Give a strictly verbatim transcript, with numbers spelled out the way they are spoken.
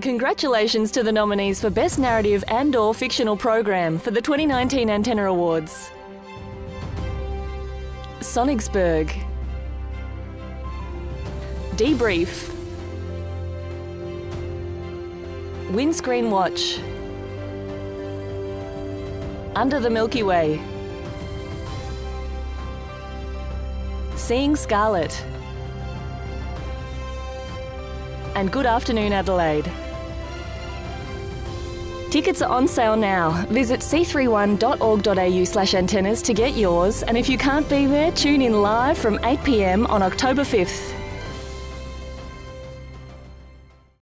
Congratulations to the nominees for Best Narrative and or Fictional Program for the twenty nineteen Antenna Awards. Sonnigsburg, Dee-Brief, Windscreen Watch, Under the Milky Way, Seeing Scarlett, and Good Afternoon Adelaide. Tickets are on sale now. Visit c three one dot org dot a u slash antennas to get yours, and if you can't be there, tune in live from eight p m on October fifth.